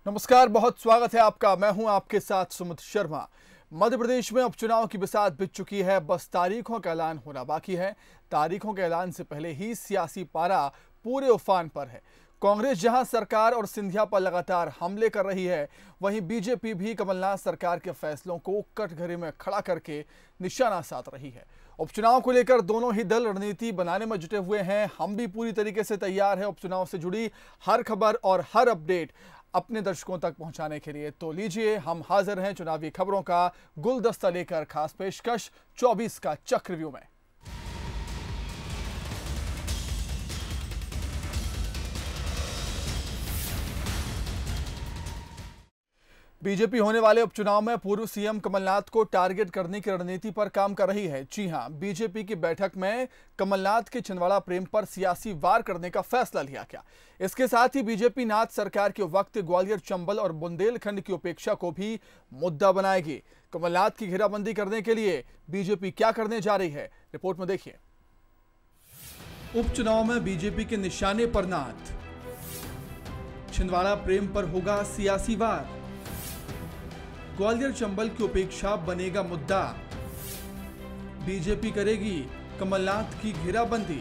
नमस्कार, बहुत स्वागत है आपका। मैं हूं आपके साथ सुमित शर्मा। मध्य प्रदेश में उपचुनाव की बिसात बीत चुकी है, बस तारीखों का ऐलान होना बाकी है। तारीखों के ऐलान से पहले ही सियासी पारा पूरे उफान पर है। कांग्रेस जहां सरकार और सिंधिया पर लगातार हमले कर रही है, वहीं बीजेपी भी कमलनाथ सरकार के फैसलों को कटघरे में खड़ा करके निशाना साध रही है। उपचुनाव को लेकर दोनों ही दल रणनीति बनाने में जुटे हुए हैं। हम भी पूरी तरीके से तैयार है उपचुनाव से जुड़ी हर खबर और हर अपडेट अपने दर्शकों तक पहुंचाने के लिए। तो लीजिए, हम हाजिर हैं चुनावी खबरों का गुलदस्ता लेकर खास पेशकश 24 का चक्रव्यूह में। बीजेपी होने वाले उपचुनाव में पूर्व सीएम कमलनाथ को टारगेट करने की रणनीति पर काम कर रही है। जी हां, बीजेपी की बैठक में कमलनाथ के छिंदवाड़ा प्रेम पर सियासी वार करने का फैसला लिया गया। इसके साथ ही बीजेपी नाथ सरकार के वक्त ग्वालियर, चंबल और बुंदेलखंड की उपेक्षा को भी मुद्दा बनाएगी। कमलनाथ की घेराबंदी करने के लिए बीजेपी क्या करने जा रही है, रिपोर्ट में देखिए। उपचुनाव में बीजेपी के निशाने पर नाथ, छिंदवाड़ा प्रेम पर होगा सियासी वार, ग्वालियर चंबल की उपेक्षा बनेगा मुद्दा, बीजेपी करेगी कमलनाथ की घेराबंदी।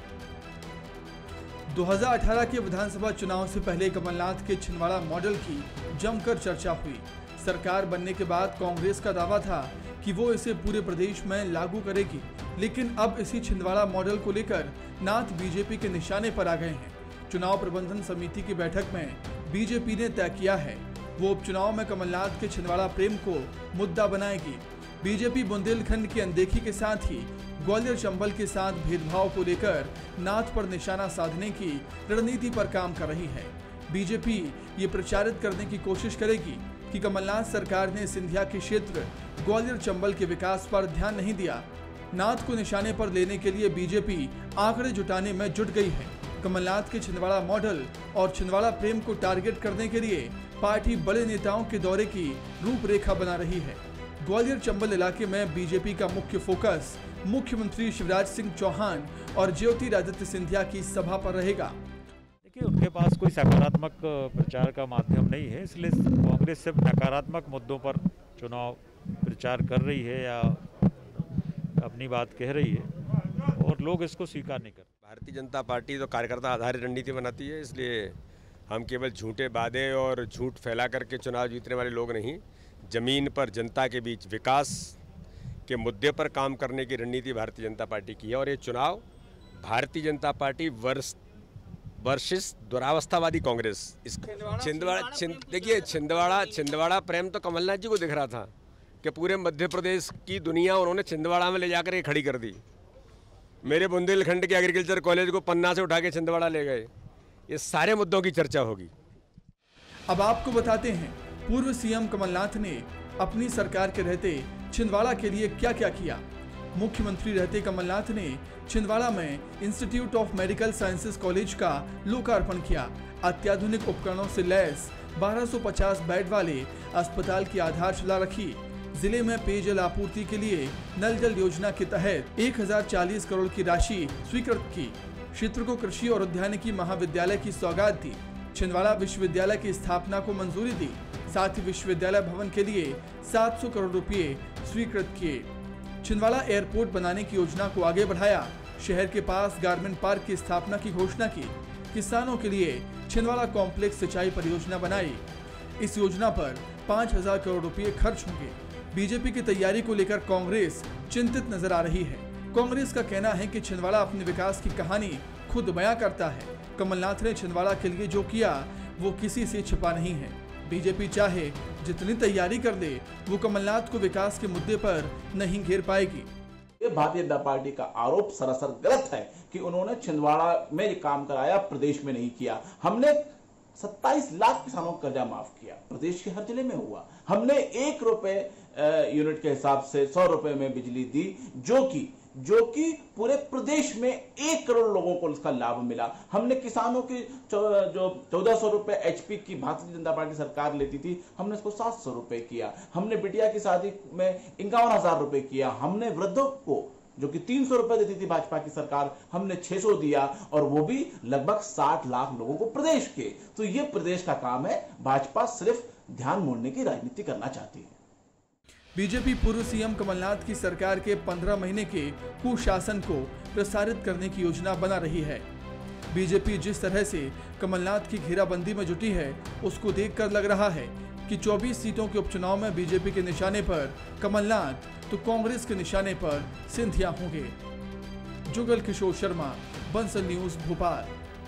2018 के विधानसभा चुनाव से पहले कमलनाथ के छिंदवाड़ा मॉडल की जमकर चर्चा हुई। सरकार बनने के बाद कांग्रेस का दावा था कि वो इसे पूरे प्रदेश में लागू करेगी, लेकिन अब इसी छिंदवाड़ा मॉडल को लेकर नाथ बीजेपी के निशाने पर आ गए हैं। चुनाव प्रबंधन समिति की बैठक में बीजेपी ने तय किया है वो उपचुनाव में कमलनाथ के छिंदवाड़ा प्रेम को मुद्दा बनाएगी। बीजेपी बुंदेलखंड की अनदेखी के साथ ही ग्वालियर चंबल के साथ भेदभाव को लेकर नाथ पर निशाना साधने की रणनीति पर काम कर रही है। बीजेपी ये प्रचारित करने की कोशिश करेगी कि कमलनाथ सरकार ने सिंधिया के क्षेत्र ग्वालियर चंबल के विकास पर ध्यान नहीं दिया। नाथ को निशाने पर लेने के लिए बीजेपी आंकड़े जुटाने में जुट गई है। कमलनाथ के छिंदवाड़ा मॉडल और छिंदवाड़ा प्रेम को टारगेट करने के लिए पार्टी बड़े नेताओं के दौरे की रूपरेखा बना रही है। ग्वालियर चंबल इलाके में बीजेपी का मुख्य फोकस मुख्यमंत्री शिवराज सिंह चौहान और ज्योतिरादित्य सिंधिया की सभा पर रहेगा। देखिए, उनके पास कोई सकारात्मक प्रचार का माध्यम नहीं है, इसलिए कांग्रेस सिर्फ नकारात्मक मुद्दों पर चुनाव प्रचार कर रही है या अपनी बात कह रही है और लोग इसको स्वीकार नहीं करते। भारतीय जनता पार्टी तो कार्यकर्ता आधारित रणनीति बनाती है, इसलिए हम केवल झूठे वादे और झूठ फैला करके चुनाव जीतने वाले लोग नहीं, जमीन पर जनता के बीच विकास के मुद्दे पर काम करने की रणनीति भारतीय जनता पार्टी की है। और ये चुनाव भारतीय जनता पार्टी वर्सेस दुरावस्थावादी कांग्रेस। देखिए, छिंदवाड़ा प्रेम तो कमलनाथ जी को दिख रहा था कि पूरे मध्य प्रदेश की दुनिया उन्होंने छिंदवाड़ा में ले जाकर के खड़ी कर दी। मेरे बुंदेलखंड के एग्रीकल्चर कॉलेज को पन्ना से उठा के छिंदवाड़ा ले गए। ये सारे मुद्दों की चर्चा होगी। अब आपको बताते हैं पूर्व सीएम कमलनाथ ने अपनी सरकार के रहते छिंदवाड़ा के लिए क्या क्या किया। मुख्यमंत्री रहते कमलनाथ ने छिंदवाड़ा में institute of medical sciences college का लोकार्पण किया। अत्याधुनिक उपकरणों से लैस 1250 बेड वाले अस्पताल की आधारशिला रखी। जिले में पेयजल आपूर्ति के लिए नल जल योजना के तहत 1040 करोड़ की राशि स्वीकृत की। क्षेत्र को कृषि और उद्यानिकी महाविद्यालय की सौगात दी। छिंदवाड़ा विश्वविद्यालय की स्थापना को मंजूरी दी। साथ ही विश्वविद्यालय भवन के लिए 700 करोड़ रुपए स्वीकृत किए। छिंदवाड़ा एयरपोर्ट बनाने की योजना को आगे बढ़ाया। शहर के पास गारमेंट पार्क की स्थापना की घोषणा की। किसानों के लिए छिंदवाड़ा कॉम्प्लेक्स सिंचाई परियोजना बनाई। इस योजना पर 5000 करोड़ रुपए खर्च होंगे। बीजेपी की तैयारी को लेकर कांग्रेस चिंतित नजर आ रही है। कांग्रेस का कहना है कि छिंदवाड़ा अपने विकास की कहानी खुद बयां करता है। कमलनाथ ने छिंदवाड़ा के लिए जो किया वो किसी से छिपा नहीं है। बीजेपी चाहे जितनी तैयारी कर ले, वो कमलनाथ को विकास के मुद्दे पर नहीं घेर पाएगी। ये भारतीय जनता पार्टी का आरोप सरासर गलत है कि उन्होंने छिंदवाड़ा में ये काम कराया, प्रदेश में नहीं किया। हमने 27 लाख किसानों का कर्जा माफ किया, प्रदेश के हर जिले में हुआ। हमने 1 रुपए यूनिट के हिसाब से 100 रुपए में बिजली दी, जो कि पूरे प्रदेश में 1 करोड़ लोगों को इसका लाभ मिला। हमने किसानों की जो 1400 रुपए एचपी की भारतीय जनता पार्टी सरकार लेती थी, हमने इसको 700 रुपए किया। हमने बिटिया की शादी में 51,000 रुपए किया। हमने वृद्धों को जो कि 300 रुपए देती थी भाजपा की सरकार, हमने 600 दिया, और वो भी लगभग 60 लाख लोगों को प्रदेश के। तो ये प्रदेश का काम है, भाजपा सिर्फ ध्यान मोड़ने की राजनीति करना चाहती है। बीजेपी पूर्व सीएम कमलनाथ की सरकार के 15 महीने के कुशासन को प्रसारित करने की योजना बना रही है। बीजेपी जिस तरह से कमलनाथ की घेराबंदी में जुटी है, उसको देखकर लग रहा है कि 24 सीटों के उपचुनाव में बीजेपी के निशाने पर कमलनाथ तो कांग्रेस के निशाने पर सिंधिया होंगे। जुगल किशोर शर्मा, बंसल न्यूज, भोपाल।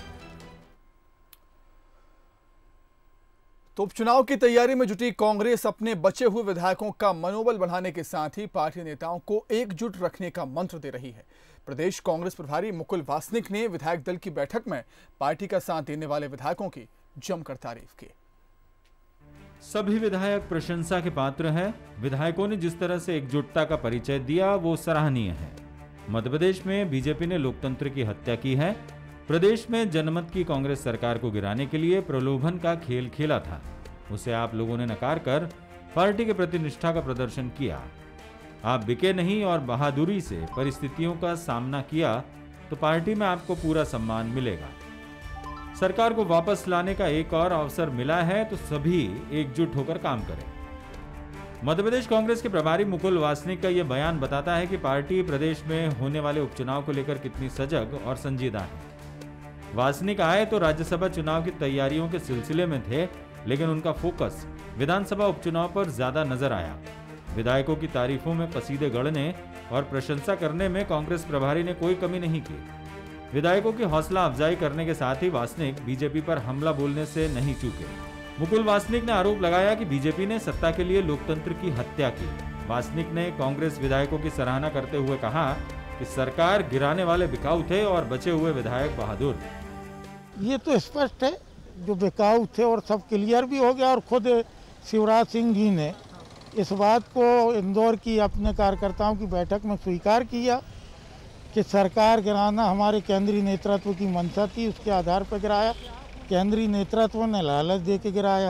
तो उपचुनाव की तैयारी में जुटी कांग्रेस अपने बचे हुए विधायकों का मनोबल बढ़ाने के साथ ही पार्टी नेताओं को एकजुट रखने का मंत्र दे रही है। प्रदेश कांग्रेस प्रभारी मुकुल वासनिक ने विधायक दल की बैठक में पार्टी का साथ देने वाले विधायकों की जमकर तारीफ की। सभी विधायक प्रशंसा के पात्र हैं। विधायकों ने जिस तरह से एकजुटता का परिचय दिया वो सराहनीय है। मध्य प्रदेश में बीजेपी ने लोकतंत्र की हत्या की है। प्रदेश में जनमत की कांग्रेस सरकार को गिराने के लिए प्रलोभन का खेल खेला था, उसे आप लोगों ने नकार कर पार्टी के प्रति निष्ठा का प्रदर्शन किया। आप बिके नहीं और बहादुरी से परिस्थितियों का सामना किया तो पार्टी में आपको पूरा सम्मान मिलेगा। सरकार को वापस लाने का एक और अवसर मिला है तो सभी एकजुट होकर काम करें। मध्य प्रदेश कांग्रेस के प्रभारी मुकुल वासनिक का यह बयान बताता है कि पार्टी प्रदेश में होने वाले उपचुनाव को लेकर कितनी सजग और संजीदा है। वासनिक आए तो राज्यसभा चुनाव की तैयारियों के सिलसिले में थे, लेकिन उनका फोकस विधानसभा उपचुनाव पर ज्यादा नजर आया। विधायकों की तारीफों में कसीदे गढ़ने और प्रशंसा करने में कांग्रेस प्रभारी ने कोई कमी नहीं की। विधायकों की हौसला अफजाई करने के साथ ही वासनिक बीजेपी पर हमला बोलने से नहीं चूके। मुकुल वासनिक ने आरोप लगाया कि बीजेपी ने सत्ता के लिए लोकतंत्र की हत्या की। वासनिक ने कांग्रेस विधायकों की सराहना करते हुए कहा कि सरकार गिराने वाले बिकाऊ थे और बचे हुए विधायक बहादुर। ये तो स्पष्ट है, जो बिकाऊ थे और सब क्लियर भी हो गया। और खुद शिवराज सिंह जी ने इस बात को इंदौर की अपने कार्यकर्ताओं की बैठक में स्वीकार किया कि सरकार गिराना हमारे केंद्रीय नेतृत्व की मंशा थी, उसके आधार पर गिराया। केंद्रीय नेतृत्व ने लालच दे के गिराया।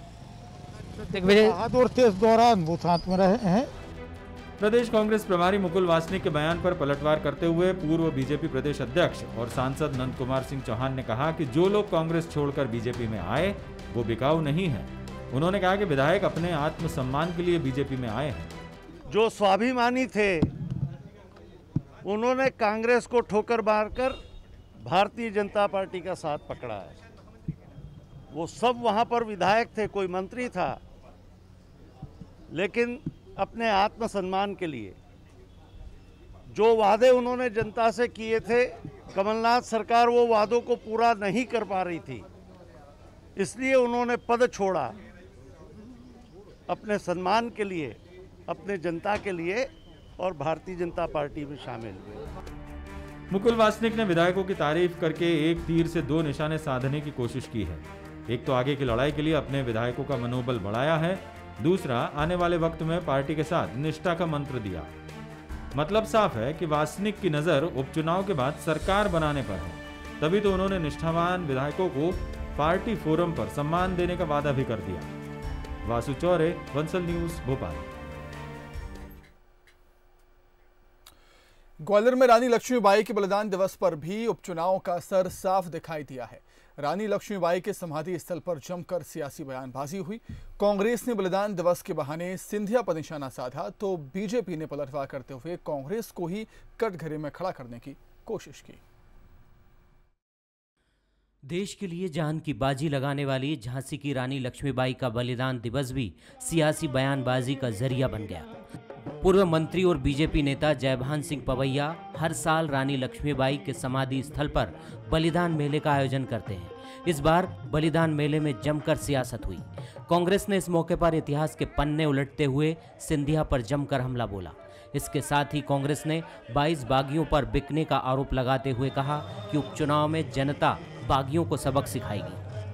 बहादुर थे इस दौरान, वो साथ में रहे हैं। प्रदेश कांग्रेस प्रभारी मुकुल वासनिक के बयान पर पलटवार करते हुए पूर्व बीजेपी प्रदेश अध्यक्ष और सांसद नंद कुमार सिंह चौहान ने कहा कि जो लोग कांग्रेस छोड़कर बीजेपी में आए वो बिकाऊ नहीं है। उन्होंने कहा कि विधायक अपने आत्मसम्मान के लिए बीजेपी में आए हैं। जो स्वाभिमानी थे उन्होंने कांग्रेस को ठोकर मारकर भारतीय जनता पार्टी का साथ पकड़ा है। वो सब वहां पर विधायक थे, कोई मंत्री था, लेकिन अपने आत्मसम्मान के लिए जो वादे उन्होंने जनता से किए थे, कमलनाथ सरकार वो वादों को पूरा नहीं कर पा रही थी, इसलिए उन्होंने पद छोड़ा। अपने सम्मान के लिए, अपने जनता के लिए, और भारतीय जनता पार्टी में शामिल हुए। मुकुल वासनिक ने विधायकों की तारीफ करके एक तीर से दो निशाने साधने की कोशिश की है। एक तो आगे की लड़ाई के लिए अपने विधायकों का मनोबल बढ़ाया है, दूसरा आने वाले वक्त में पार्टी के साथ निष्ठा का मंत्र दिया। मतलब साफ है कि वासनिक की नजर उपचुनाव के बाद सरकार बनाने पर है, तभी तो उन्होंने निष्ठावान विधायकों को पार्टी फोरम पर सम्मान देने का वादा भी कर दिया। वासु चौरे, बंसल न्यूज, भोपाल। ग्वालियर में रानी लक्ष्मीबाई के बलिदान दिवस पर भी उपचुनाव का असर साफ दिखाई दिया है। रानी लक्ष्मीबाई के समाधि स्थल पर जमकर सियासी बयानबाजी हुई। कांग्रेस ने बलिदान दिवस के बहाने सिंधिया पर निशाना साधा तो बीजेपी ने पलटवार करते हुए कांग्रेस को ही कटघरे में खड़ा करने की कोशिश की। देश के लिए जान की बाजी लगाने वाली झांसी की रानी लक्ष्मीबाई का बलिदान दिवस भी सियासी बयानबाजी का जरिया बन गया। पूर्व मंत्री और बीजेपी नेता जयभान सिंह पवैया हर साल रानी लक्ष्मीबाई के समाधि स्थल पर बलिदान मेले का आयोजन करते हैं। इस बार बलिदान मेले में जमकर सियासत हुई। कांग्रेस ने इस मौके पर इतिहास के पन्ने उलटते हुए सिंधिया पर जमकर हमला बोला। इसके साथ ही कांग्रेस ने 22 बागियों पर बिकने का आरोप लगाते हुए कहा कि उपचुनाव में जनता बागियों को सबक सिखाएगी।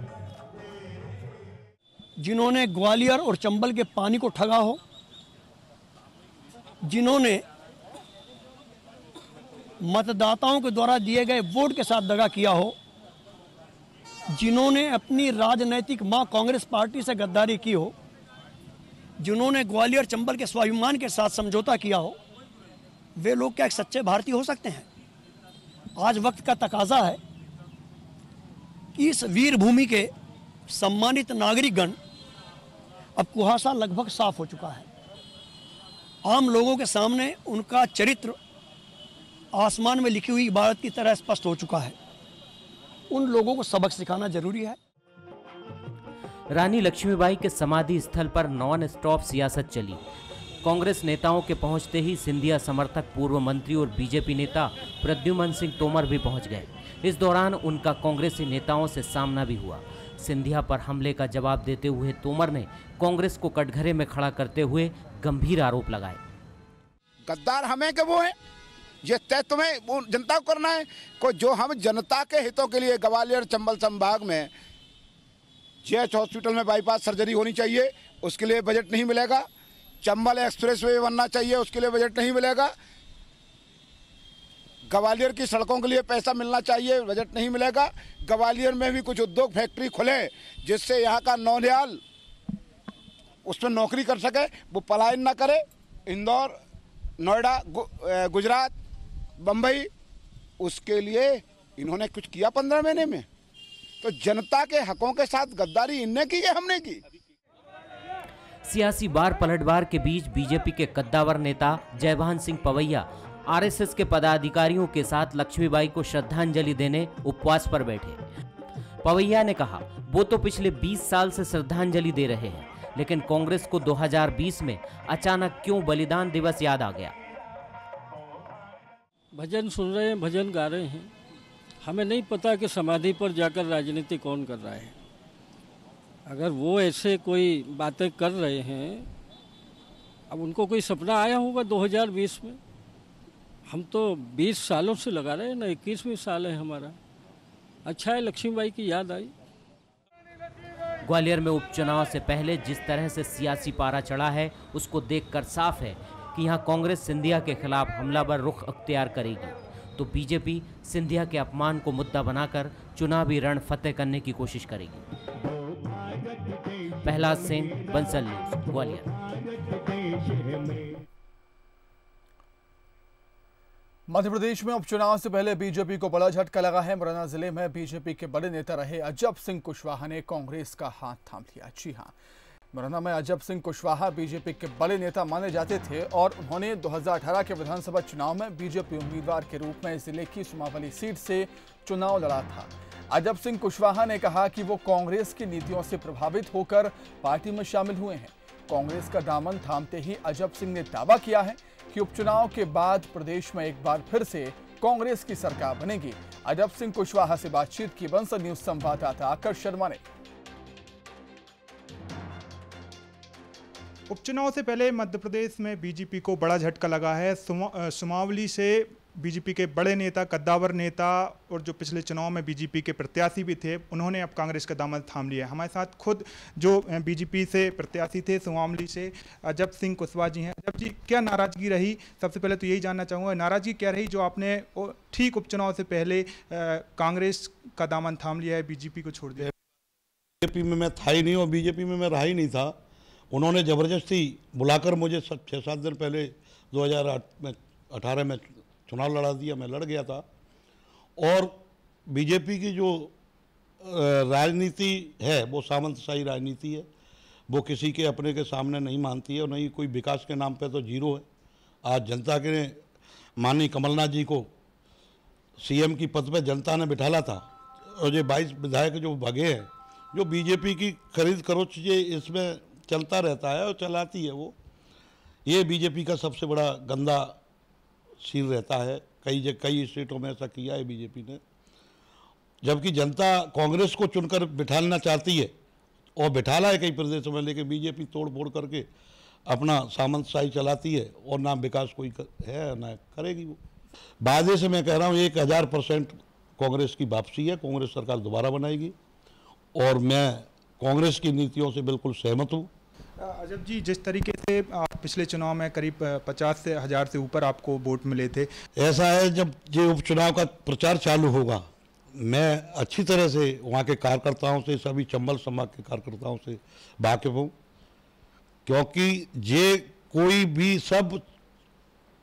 जिन्होंने ग्वालियर और चंबल के पानी को ठगा हो, जिन्होंने मतदाताओं के द्वारा दिए गए वोट के साथ दगा किया हो, जिन्होंने अपनी राजनैतिक मां कांग्रेस पार्टी से गद्दारी की हो, जिन्होंने ग्वालियर चंबल के स्वाभिमान के साथ समझौता किया हो, वे लोग क्या एक सच्चे भारतीय हो सकते हैं? आज वक्त का तकाजा है कि इस वीर भूमि के सम्मानित नागरिकगण, अब कुहासा लगभग साफ हो चुका है। आम लोगों के सामने उनका चरित्र आसमान में लिखी हुई इबारत की तरह स्पष्ट हो चुका है। उन लोगों को सबक सिखाना जरूरी है। रानी लक्ष्मीबाई के समाधि स्थल पर नॉन स्टॉप सियासत चली। कांग्रेस नेताओं के पहुंचते ही सिंधिया समर्थक पूर्व मंत्री और बीजेपी नेता प्रद्युमन सिंह तोमर भी पहुंच गए। इस दौरान उनका कांग्रेसी नेताओं से सामना भी हुआ। सिंधिया पर हमले का जवाब देते हुए तोमर ने कांग्रेस को कटघरे में खड़ा करते हुए गंभीर आरोप लगाए। गद्दार हमें के वो है, ये तय तुम्हें वो जनता को करना है। को जो हम जनता के हितों के लिए ग्वालियर चंबल संभाग में जीएच हॉस्पिटल में बाईपास सर्जरी होनी चाहिए, उसके लिए बजट नहीं मिलेगा। चंबल एक्सप्रेस वे बनना चाहिए, उसके लिए बजट नहीं मिलेगा। ग्वालियर की सड़कों के लिए पैसा मिलना चाहिए, बजट नहीं मिलेगा। ग्वालियर में भी कुछ उद्योग फैक्ट्री खुले जिससे यहाँ का नौनिहाल उसमें नौकरी कर सके, वो पलायन ना करे। इंदौर, नोएडा, गुजरात, बम्बई, उसके लिए इन्होंने कुछ किया 15 महीने में? तो जनता के हकों के साथ गद्दारी इनने की है, हमने की। सियासी बार पलटवार के बीच बीजेपी के कद्दावर नेता जयभान सिंह पवैया आरएसएस के पदाधिकारियों के साथ लक्ष्मीबाई को श्रद्धांजलि देने उपवास पर बैठे। पवैया ने कहा, वो तो पिछले 20 साल से श्रद्धांजलि दे रहे हैं, लेकिन कांग्रेस को 2020 में अचानक क्यों बलिदान दिवस याद आ गया? भजन सुन रहे हैं, भजन गा रहे हैं, हमें नहीं पता कि समाधि पर जाकर राजनीति कौन कर रहा है। अगर वो ऐसे कोई बातें कर रहे हैं, अब उनको कोई सपना आया होगा 2020 में। हम तो 20 सालों से लगा रहे हैं ना, 21वीं साल है हमारा। अच्छा है, लक्ष्मीबाई की याद आई। ग्वालियर में उपचुनाव से पहले जिस तरह से सियासी पारा चढ़ा है, उसको देखकर साफ है कि यहाँ कांग्रेस सिंधिया के खिलाफ हमलावर रुख अख्तियार करेगी, तो बीजेपी सिंधिया के अपमान को मुद्दा बनाकर चुनावी रण फतेह करने की कोशिश करेगी। प्रहलाद सेन, बंसल न्यूज, ग्वालियर। मध्य प्रदेश में उपचुनाव से पहले बीजेपी को बड़ा झटका लगा है। मुरैना जिले में बीजेपी के बड़े नेता रहे अजब सिंह कुशवाहा ने कांग्रेस का हाथ थाम लिया। जी हां, मुरैना में अजब सिंह कुशवाहा बीजेपी के बड़े नेता माने जाते थे और उन्होंने 2018 के विधानसभा चुनाव में बीजेपी उम्मीदवार के रूप में जिले की सुमावली सीट से चुनाव लड़ा था। अजब सिंह कुशवाहा ने कहा कि वो कांग्रेस की नीतियों से प्रभावित होकर पार्टी में शामिल हुए हैं। कांग्रेस का दामन थामते ही अजब सिंह ने दावा किया है कि उपचुनाव के बाद प्रदेश में एक बार फिर से कांग्रेस की सरकार बनेगी। अजब सिंह कुशवाहा से बातचीत की बंसल न्यूज संवाददाता आकर्ष शर्मा ने। उपचुनाव से पहले मध्य प्रदेश में बीजेपी को बड़ा झटका लगा है। सुमावली से बीजेपी के बड़े नेता, कद्दावर नेता और जो पिछले चुनाव में बीजेपी के प्रत्याशी भी थे, उन्होंने अब कांग्रेस का दामन थाम लिया है। हमारे साथ खुद जो बीजेपी से प्रत्याशी थे सुमावली से, अजब सिंह कुशवाहा जी हैं। अजब जी, क्या नाराजगी रही? सबसे पहले तो यही जानना चाहूँगा, नाराजगी क्या रही जो आपने ठीक उपचुनाव से पहले कांग्रेस का दामन थाम लिया है, बीजेपी को छोड़ दिया? बीजेपी में मैं था ही नहीं और बीजेपी में मैं रहा ही नहीं था। उन्होंने ज़बरदस्ती बुलाकर मुझे 6-7 दिन पहले 2018 में चुनाव लड़ा दिया। मैं लड़ गया था। और बीजेपी की जो राजनीति है वो सामंतशाही राजनीति है। वो किसी के अपने के सामने नहीं मानती है और नहीं कोई विकास के नाम पे तो जीरो है। आज जनता के माननीय कमलनाथ जी को सीएम की पद पे जनता ने बिठाला था और ये 22 विधायक जो भगे हैं, जो बीजेपी की खरीद फरोख्त ये इसमें चलता रहता है और चलाती है वो, ये बीजेपी का सबसे बड़ा गंदा सीन रहता है। कई स्टेटों में ऐसा किया है बीजेपी ने, जबकि जनता कांग्रेस को चुनकर बिठाना चाहती है और बिठाला है कई प्रदेशों में, लेकिन बीजेपी तोड़ फोड़ करके अपना सामंतशाही चलाती है और ना विकास कोई है ना करेगी। वो वादे से मैं कह रहा हूँ 1000% कांग्रेस की वापसी है। कांग्रेस सरकार दोबारा बनाएगी और मैं कांग्रेस की नीतियों से बिल्कुल सहमत हूँ। अजब जी, जिस तरीके से पिछले चुनाव में करीब 50,000 से ऊपर आपको वोट मिले थे, ऐसा है जब ये उपचुनाव का प्रचार चालू होगा, मैं अच्छी तरह से वहाँ के कार्यकर्ताओं से, सभी चंबल संभाग के कार्यकर्ताओं से वाकिफ हूँ, क्योंकि ये कोई भी सब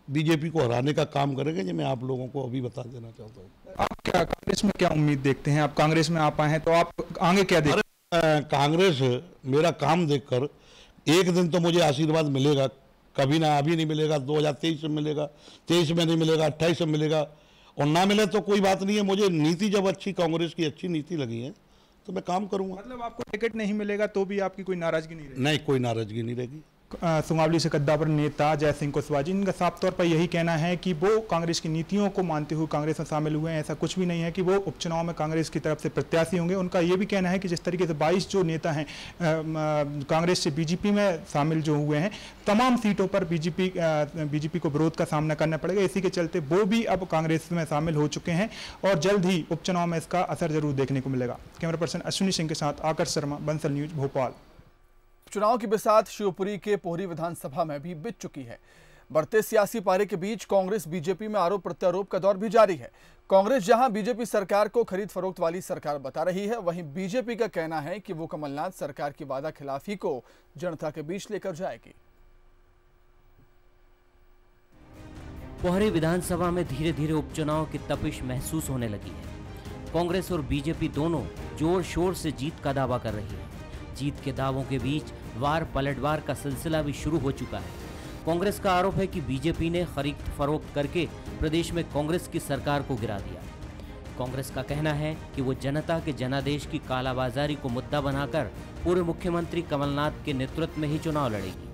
बीजेपी को हराने का काम करेंगे, जो मैं आप लोगों को अभी बता देना चाहता हूँ। आप क्या कांग्रेस में क्या उम्मीद देखते हैं? आप कांग्रेस में आप आए हैं तो आप आगे क्या देखते हैं? कांग्रेस मेरा काम देखकर एक दिन तो मुझे आशीर्वाद मिलेगा, कभी ना अभी नहीं मिलेगा, 2023 में मिलेगा, 23 में नहीं मिलेगा, 28 में मिलेगा, और ना मिले तो कोई बात नहीं है। मुझे नीति जब अच्छी, कांग्रेस की अच्छी नीति लगी है तो मैं काम करूंगा। मतलब आपको टिकट नहीं मिलेगा तो भी आपकी कोई नाराजगी नहीं रहेगी? नहीं, कोई नाराजगी नहीं रहेगी। सुमावली से कद्दावर नेता जय सिंह कुशवाहा जी, इनका साफ तौर पर यही कहना है कि वो कांग्रेस की नीतियों को मानते हुए कांग्रेस में शामिल हुए हैं। ऐसा कुछ भी नहीं है कि वो उपचुनाव में कांग्रेस की तरफ से प्रत्याशी होंगे। उनका ये भी कहना है कि जिस तरीके से 22 जो नेता हैं कांग्रेस से बीजेपी में शामिल जो हुए हैं, तमाम सीटों पर बीजेपी को विरोध का सामना करना पड़ेगा। इसी के चलते वो भी अब कांग्रेस में शामिल हो चुके हैं और जल्द ही उपचुनाव में इसका असर जरूर देखने को मिलेगा। कैमरा पर्सन अश्विनी सिंह के साथ आकर्ष शर्मा, बंसल न्यूज, भोपाल। चुनाव की बिसात शिवपुरी के पोहरी विधानसभा में भी बीत चुकी है। बढ़ते सियासी पारे के बीच कांग्रेस बीजेपी में आरोप प्रत्यारोप का दौर भी जारी है। कांग्रेस जहां बीजेपी सरकार को खरीद फरोख्त वाली सरकार बता रही है, वहीं बीजेपी का कहना है कि वो कमलनाथ सरकार की वादा खिलाफी को जनता के बीच लेकर जाएगी। पोहरी विधानसभा में धीरे धीरे उपचुनाव की तपिश महसूस होने लगी है। कांग्रेस और बीजेपी दोनों जोर शोर से जीत का दावा कर रही है। जीत के दावों के बीच वार पलटवार का सिलसिला भी शुरू हो चुका है। कांग्रेस का आरोप है कि बीजेपी ने खरीद फरोख्त करके प्रदेश में कांग्रेस की सरकार को गिरा दिया। कांग्रेस का कहना है कि वो जनता के जनादेश की कालाबाजारी को मुद्दा बनाकर पूर्व मुख्यमंत्री कमलनाथ के नेतृत्व में ही चुनाव लड़ेगी।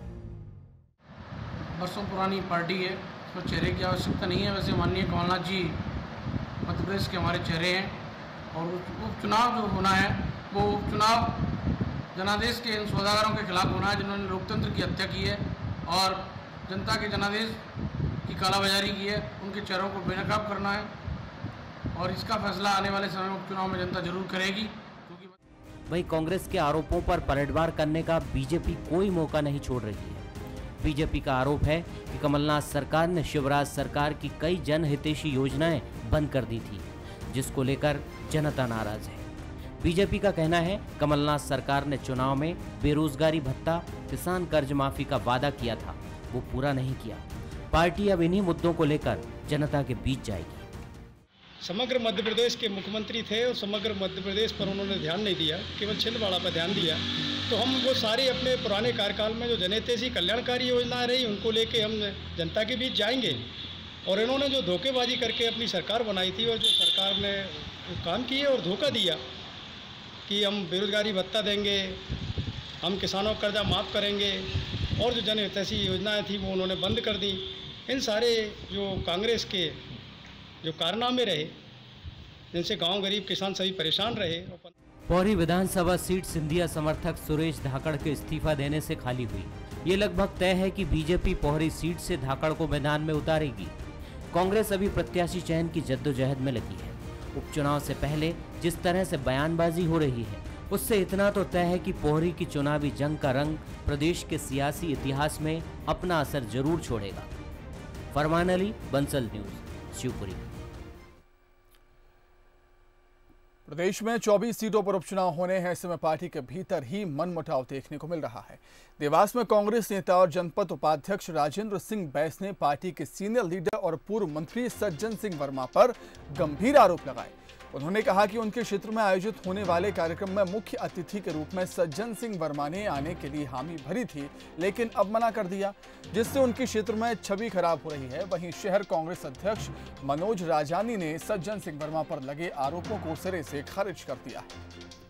वर्षों पुरानी पार्टी है, उसमें चेहरे की आवश्यकता नहीं है। वैसे माननीय कमलनाथ जी मध्य प्रदेश के हमारे चेहरे हैं और उपचुनाव जो होना है वो उपचुनाव जनादेश के इन सौदागरों के खिलाफ होना है जिन्होंने लोकतंत्र की हत्या की है और जनता के जनादेश की कालाबाजारी की है। उनके चेहरों को बेनकाब करना है और इसका फैसला आने वाले समय में उपचुनाव में जनता जरूर करेगी। वहीं कांग्रेस के आरोपों पर पलटवार करने का बीजेपी कोई मौका नहीं छोड़ रही है। बीजेपी का आरोप है कि कमलनाथ सरकार ने शिवराज सरकार की कई जनहितैषी योजनाएं बंद कर दी थी, जिसको लेकर जनता नाराज है। बीजेपी का कहना है कमलनाथ सरकार ने चुनाव में बेरोजगारी भत्ता, किसान कर्ज माफी का वादा किया था, वो पूरा नहीं किया। पार्टी अब इन्हीं मुद्दों को लेकर जनता के बीच जाएगी। समग्र मध्य प्रदेश के मुख्यमंत्री थे और समग्र मध्य प्रदेश पर उन्होंने ध्यान नहीं दिया, केवल छिंदवाड़ा पर ध्यान दिया। तो हम वो सारी अपने पुराने कार्यकाल में जो जनहितैषी कल्याणकारी योजनाएं रही उनको लेके हम जनता के बीच जाएंगे। और इन्होंने जो धोखेबाजी करके अपनी सरकार बनाई थी और जो सरकार ने काम किए और धोखा दिया कि हम बेरोजगारी भत्ता देंगे, हम किसानों का कर्जा माफ़ करेंगे और जो जनहितैषी योजनाएं थी वो उन्होंने बंद कर दी। इन सारे जो कांग्रेस के जो कारनामे रहे जिनसे गांव गरीब किसान सभी परेशान रहे। पोहरी विधानसभा सीट सिंधिया समर्थक सुरेश धाकड़ के इस्तीफा देने से खाली हुई। ये लगभग तय है कि बीजेपी पोहरी सीट से धाकड़ को मैदान में उतारेगी। कांग्रेस अभी प्रत्याशी चयन की जद्दोजहद में लगी है। उपचुनाव से पहले जिस तरह से बयानबाजी हो रही है उससे इतना तो तय है कि पोहरी की चुनावी जंग का रंग प्रदेश के सियासी इतिहास में अपना असर जरूर छोड़ेगा। फरमान अली, बंसल न्यूज, शिवपुरी। प्रदेश में 24 सीटों पर उपचुनाव होने हैं। ऐसे में पार्टी के भीतर ही मनमुटाव देखने को मिल रहा है। देवास में कांग्रेस नेता और जनपद उपाध्यक्ष राजेंद्र सिंह बैस ने पार्टी के सीनियर लीडर और पूर्व मंत्री सज्जन सिंह वर्मा पर गंभीर आरोप लगाए। उन्होंने कहा कि उनके क्षेत्र में आयोजित होने वाले कार्यक्रम में मुख्य अतिथि के रूप में सज्जन सिंह वर्मा ने आने के लिए हामी भरी थी, लेकिन अब मना कर दिया, जिससे उनके क्षेत्र में छवि खराब हो रही है। वहीं शहर कांग्रेस अध्यक्ष मनोज राजानी ने सज्जन सिंह वर्मा पर लगे आरोपों को सिरे से खारिज कर दिया है।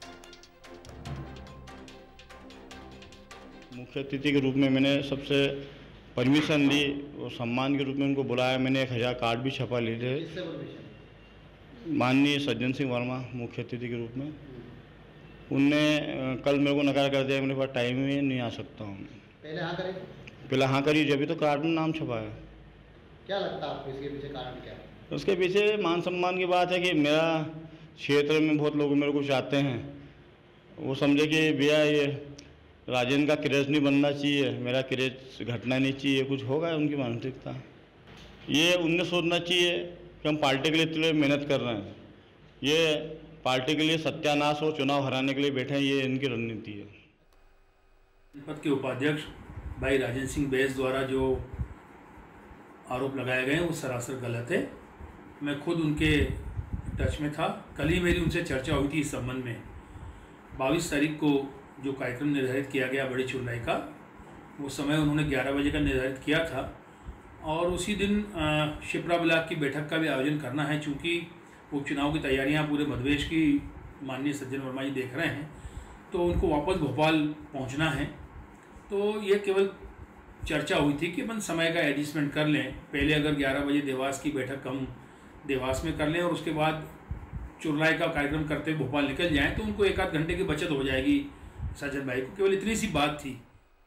मुख्य अतिथि के रूप में मैंने सबसे परमिशन ली और सम्मान के रूप में उनको बुलाया। मैंने 1000 कार्ड भी छपा लिए थे। माननीय सज्जन सिंह वर्मा मुख्य अतिथि के रूप में, उनने कल मेरे को नकार कर दिया, मेरे पास टाइम ही नहीं आ सकता हूँ। पहले हाँ करी, जब भी तो कार्ड में नाम छपाया। क्या लगता है आपको इसके पीछे कारण क्या है? उसके पीछे मान सम्मान की बात है कि मेरा क्षेत्र में बहुत लोग मेरे को चाहते हैं। वो समझे कि भैया ये राजेंद्र का क्रेज नहीं बनना चाहिए, मेरा क्रेज घटना नहीं चाहिए, कुछ होगा उनकी मानसिकता। ये उन्हें सोचना चाहिए कि हम पार्टी के लिए इतने मेहनत कर रहे हैं, ये पार्टी के लिए सत्यानाश और चुनाव हराने के लिए बैठे हैं, ये इनकी रणनीति है। जनपद के उपाध्यक्ष भाई राजेंद्र सिंह बैस द्वारा जो आरोप लगाए गए हैं वो सरासर गलत है। मैं खुद उनके टच में था। कल ही मेरी उनसे चर्चा हुई थी इस संबंध में। 22 तारीख को जो कार्यक्रम निर्धारित किया गया बड़ी चुनाई का, वो समय उन्होंने 11 बजे का निर्धारित किया था और उसी दिन शिप्रा ब्लॉक की बैठक का भी आयोजन करना है। चूँकि उपचुनाव की तैयारियां पूरे मध्यप्रदेश की माननीय सज्जन वर्मा जी देख रहे हैं, तो उनको वापस भोपाल पहुंचना है। तो ये केवल चर्चा हुई थी कि अपन समय का एडजस्टमेंट कर लें। पहले अगर 11 बजे देवास की बैठक हम देवास में कर लें और उसके बाद चुरलाई का कार्यक्रम करते हुए भोपाल निकल जाएं, तो उनको 1 आध घंटे की बचत हो जाएगी सज्जन भाई को। केवल इतनी सी बात थी।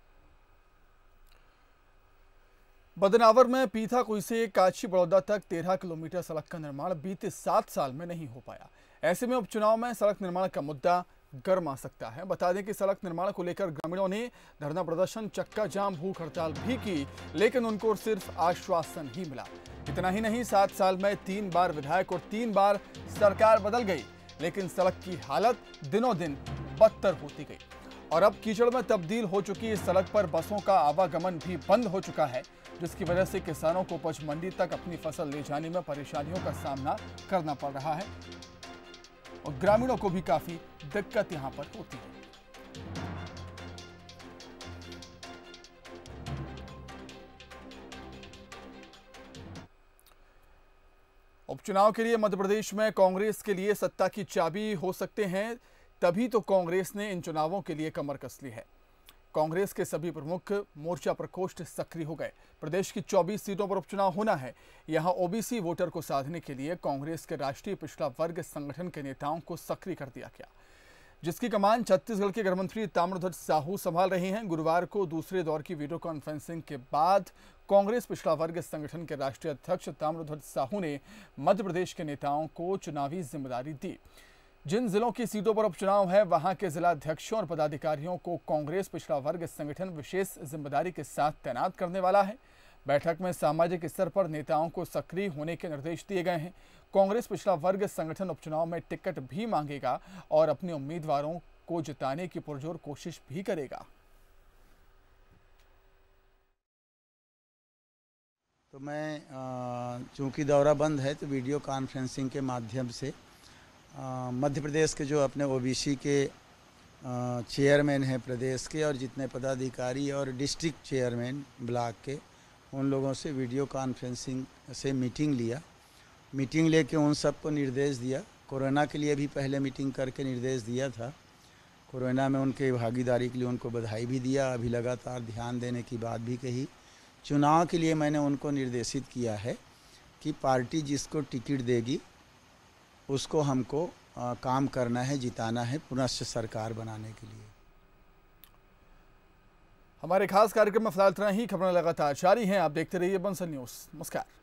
बदनावर में पीथाकुई से काची बड़ौदा तक 13 किलोमीटर सड़क का निर्माण बीते 7 साल में नहीं हो पाया। ऐसे में उपचुनाव में सड़क निर्माण का मुद्दा गर्म आ सकता है। बता दें कि सड़क निर्माण को लेकर ग्रामीणों ने धरना प्रदर्शन, चक्का जाम, भूख हड़ताल भी की, लेकिन उनको सिर्फ आश्वासन ही मिला। इतना ही नहीं, 7 साल में 3 बार विधायक और 3 बार सरकार बदल गई, लेकिन सड़क की हालत दिनों दिन बदतर होती गई और अब कीचड़ में तब्दील हो चुकी इस सड़क पर बसों का आवागमन भी बंद हो चुका है, जिसकी वजह से किसानों को उपज मंडी तक अपनी फसल ले जाने में परेशानियों का सामना करना पड़ रहा है और ग्रामीणों को भी काफी दिक्कत यहां पर होती है। उपचुनाव के लिए मध्य प्रदेश में कांग्रेस के लिए सत्ता की चाबी हो सकते हैं, तभी तो कांग्रेस ने इन चुनावों के लिए कमर कस ली है। कांग्रेस के सभी प्रमुख मोर्चा प्रकोष्ठ सक्रिय हो गए। प्रदेश की 24 सीटों पर उपचुनाव होना है। यहां ओबीसी वोटर को साधने के लिए कांग्रेस के राष्ट्रीय पिछड़ा वर्ग संगठन के नेताओं को सक्रिय कर दिया गया, जिसकी कमान छत्तीसगढ़ के गृह मंत्री ताम्रध्वज साहू संभाल रहे हैं। गुरुवार को दूसरे दौर की वीडियो कॉन्फ्रेंसिंग के बाद कांग्रेस पिछड़ा वर्ग संगठन के राष्ट्रीय अध्यक्ष ताम्रध्वज साहू ने मध्य प्रदेश के नेताओं को चुनावी जिम्मेदारी दी। जिन जिलों की सीटों पर उपचुनाव है, वहां के जिला अध्यक्षों और पदाधिकारियों को कांग्रेस पिछड़ा वर्ग संगठन विशेष जिम्मेदारी के साथ तैनात करने वाला है। बैठक में सामाजिक स्तर पर नेताओं को सक्रिय होने के निर्देश दिए गए हैं। कांग्रेस पिछड़ा वर्ग संगठन उपचुनाव में टिकट भी मांगेगा और अपने उम्मीदवारों को जिताने की पुरजोर कोशिश भी करेगा। तो मैं चूंकि दौरा बंद है तो वीडियो कॉन्फ्रेंसिंग के माध्यम से मध्य प्रदेश के जो अपने ओबीसी के चेयरमैन हैं प्रदेश के और जितने पदाधिकारी और डिस्ट्रिक्ट चेयरमैन ब्लॉक के, उन लोगों से वीडियो कॉन्फ्रेंसिंग से मीटिंग लिया। मीटिंग लेके उन सबको निर्देश दिया। कोरोना के लिए भी पहले मीटिंग करके निर्देश दिया था। कोरोना में उनके भागीदारी के लिए उनको बधाई भी दिया। अभी लगातार ध्यान देने की बात भी कही। चुनाव के लिए मैंने उनको निर्देशित किया है कि पार्टी जिसको टिकट देगी उसको हमको काम करना है, जिताना है, पुनः सरकार बनाने के लिए। हमारे खास कार्यक्रम में फिलहाल इतना ही। खबरें लगातार जारी हैं, आप देखते रहिए बंसल न्यूज़। नमस्कार।